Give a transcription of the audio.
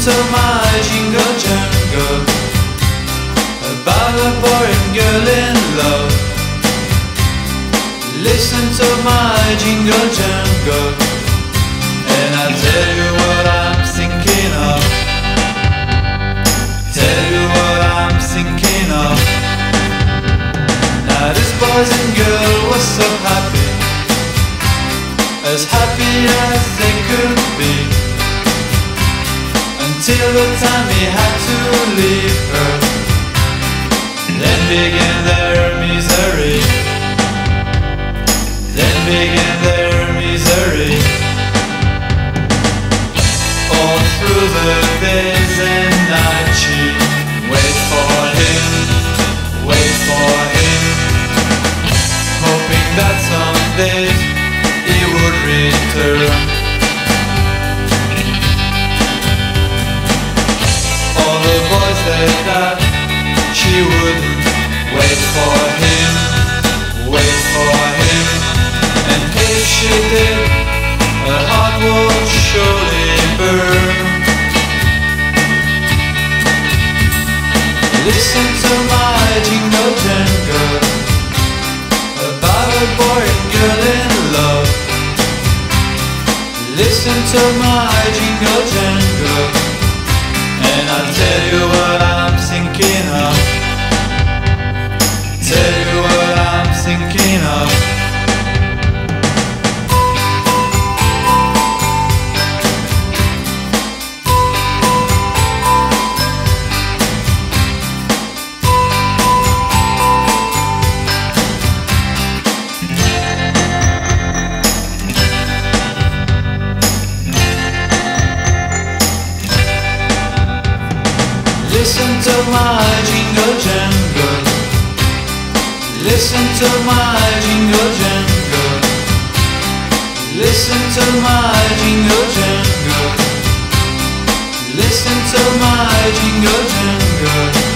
to my jingle jangle about a boy and girl in love. Listen to my jingle jangle, and I'll tell you what I'm thinking of. Tell you what I'm thinking of. Now this boys and girl was so happy, as happy as they could be, until the time he had to leave her. Then began their misery. Then began their misery. All through the days and nights she wait for him, hoping that someday he would return. All the boys said that she wouldn't wait for him, and if she did, her heart would surely burn. Listen to my jingle jangle about a boy and girl in love. Listen to my jingle jangle, and I'll tell you what I'm thinking of. Tell you what I'm thinking of. Listen to my jingle jangle. Listen to my jingle jangle. Listen to my jingle jangle. Listen to my jingle jangle.